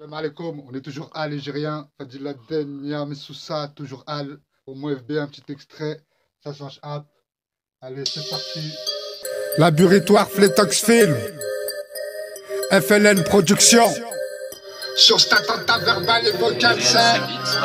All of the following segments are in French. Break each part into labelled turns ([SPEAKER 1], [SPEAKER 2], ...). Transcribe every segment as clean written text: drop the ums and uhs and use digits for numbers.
[SPEAKER 1] Salam alaikum, on est toujours algérien. Fadil Laden, Niam Soussa, toujours Al. Au moins FB, un petit extrait. Ça change app. Allez, c'est parti.
[SPEAKER 2] Laboratoire Fletox Film. FLN Production.
[SPEAKER 1] Sur cet attentat verbal et vocal, c'est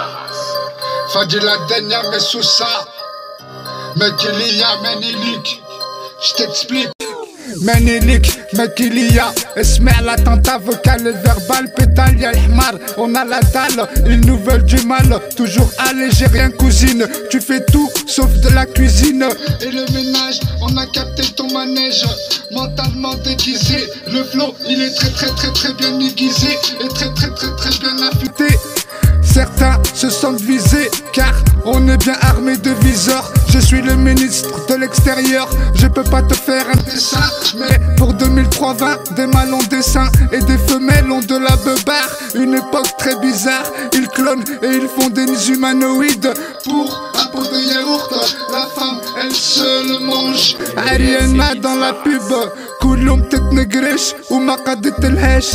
[SPEAKER 1] Fadil Laden, Niam Soussa. Mec, il y a Ménélique. Je t'explique.
[SPEAKER 2] Ménélique, mec il y a اسمع l'attentat vocal et verbal pétale y'a l'hmar, on a la dalle, ils nous veulent du mal. Toujours algérien cousine, tu fais tout sauf de la cuisine.
[SPEAKER 1] Et le ménage, on a capté ton manège. Mentalement déguisé, le flow il est très bien aiguisé. Et très bien affûté.
[SPEAKER 2] Certains se sentent visés car on est bien armé de viseurs. Je suis le ministre de l'extérieur, je peux pas te faire un dessin. Mais pour 2003-20, des mâles ont des seins et des femelles ont de la beubare. Une époque très bizarre, ils clonent et ils font des humanoïdes.
[SPEAKER 1] Pour un pot de yaourt, la femme elle se le mange.
[SPEAKER 2] Ariana dans la pub, كلهم تتنقرش وما قدت الهش.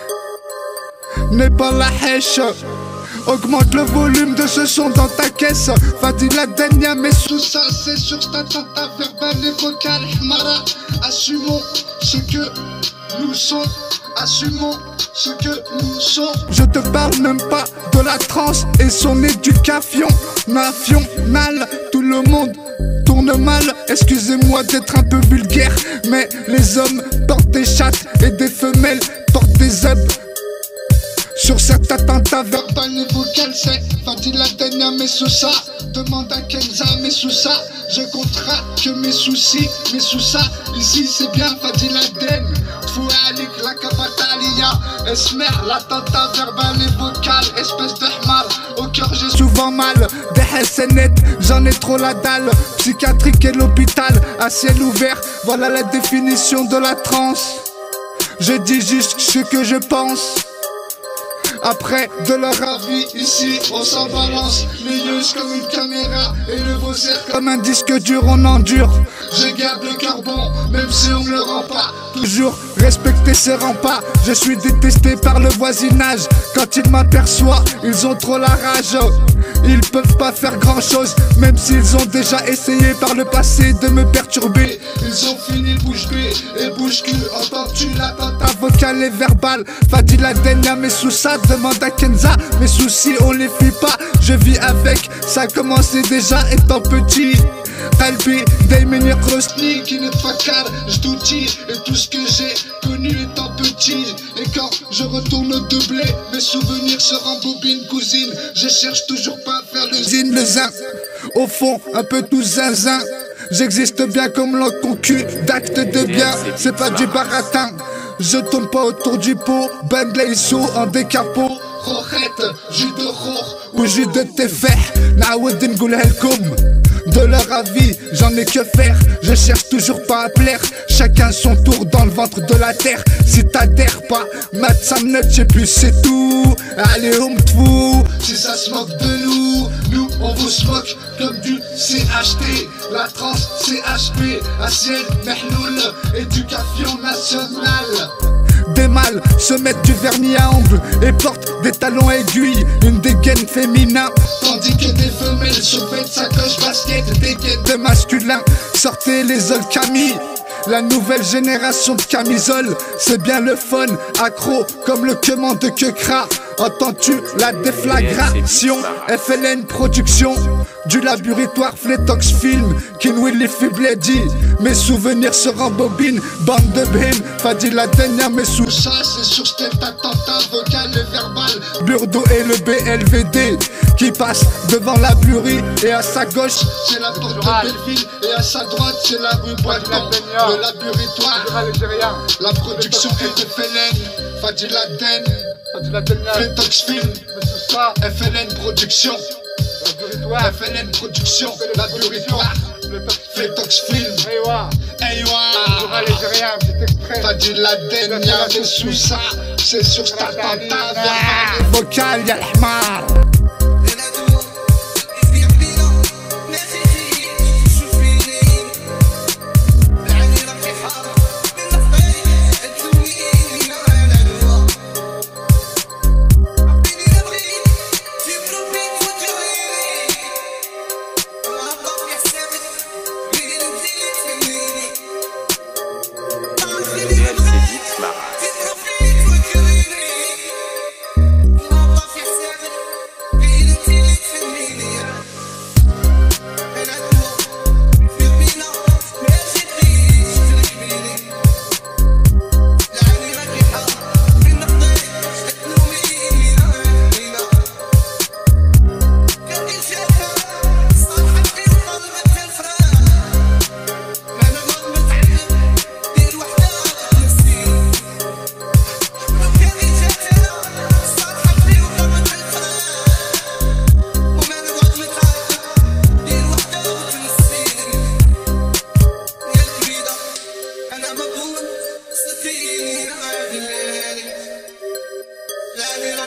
[SPEAKER 2] N'est pas la hèche. Augmente le volume de ce son dans ta caisse. Fadil Laden, Niam
[SPEAKER 1] Tout ça c'est sur cet attentat verbal et vocal. Mara, assumons ce que nous sommes. Assumons ce que nous sommes.
[SPEAKER 2] Je te parle même pas de la trance et son éducation nationale. Tout le monde tourne mal, excusez-moi d'être un peu vulgaire, mais les hommes portent des chattes et des femelles portent des œufs. Sur cet attentat
[SPEAKER 1] verbal et vocal, c'est Fadil Laden, Niam Soussa. Demande à Kenza, Soussa. Je compterai que mes soucis, Soussa. Ici c'est bien Fadil Laden. Tfoualik, la capitalia. Esmer, l'attentat verbal et vocal. Espèce de hmar, au cœur j'ai
[SPEAKER 2] souvent mal. Des hassanettes, j'en ai trop la dalle. Psychiatrique et l'hôpital, à ciel ouvert. Voilà la définition de la transe. Je dis juste ce que je pense. Après de leur avis,
[SPEAKER 1] ici on s'en balance. Les yeux comme une caméra et le voisin
[SPEAKER 2] comme un disque dur, on endure.
[SPEAKER 1] Je garde le cœur bon, même si on me le rend pas.
[SPEAKER 2] Toujours respecter ses remparts. Je suis détesté par le voisinage. Quand ils m'aperçoivent, ils ont trop la rage. Ils peuvent pas faire grand chose, même s'ils ont déjà essayé par le passé de me perturber.
[SPEAKER 1] Ils ont fini bouche bée et bouche cul. Entends-tu l'attentat
[SPEAKER 2] vocal et verbal? Fadil Laden, Niam Soussa. Demande à Kenza, mes soucis on les fuit pas. Je vis avec, ça a commencé déjà étant petit. Qalbi دايما يقرصني
[SPEAKER 1] qui ne fakar, je tout dis. Et tout ce que j'ai connu étant petit. Et quand je retourne au doublé, mes souvenirs se rembobinent cousine. Je cherche toujours pas à faire le
[SPEAKER 2] zine, le zin. Au fond, un peu tout zinzin. J'existe bien comme l'enconcu d'actes de bien, c'est pas du baratin. Je tourne pas autour du pot, Ben Leissou en décapot.
[SPEAKER 1] Rochette, jus de roch
[SPEAKER 2] ou jus de tefeh, naoud nqoulha lkoum. De leur avis, j'en ai que faire. Je cherche toujours pas à plaire. Chacun son tour dans le ventre de la terre. Si t'adhères pas, mat samnet, je sais plus, c'est tout. Allez, tfou.
[SPEAKER 1] Si ça se moque de nous on vous smoke comme du CHT. La trans CHP, assiette, mehloul, éducation nationale.
[SPEAKER 2] Des mâles se mettent du vernis à ongles et portent des talons aiguilles, une dégaine féminin.
[SPEAKER 1] Tandis que des femelles survêtent sacoche, basket, dégaine
[SPEAKER 2] de masculins. Sortez les old Camille. La nouvelle génération de camisoles, c'est bien le fun, accro comme le quement de Kekra. Entends-tu la déflagration? FLN Production, du laboratoire Fletox Film, Kinwilly Fibledi. Mes souvenirs se rembobinent, bande de bim, Fadil Laden, Niam Soussa.
[SPEAKER 1] Ça c'est sur cet attentat vocal et verbal.
[SPEAKER 2] Burdo et le BLVD qui passe devant la burie et à sa gauche
[SPEAKER 1] c'est la porte de Belleville et à sa droite c'est la rue Boiton. Le laboratoire, la production est de FLN, Fadil Laden, Fletox Film, FLN Production, FLN Production, laboratoire, Fletox Film. Fadil Laden, Niam Soussa. C'est sur cet attentat
[SPEAKER 2] vocal, y'a l'hmar.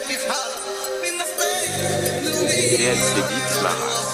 [SPEAKER 3] DLC Beats, la race.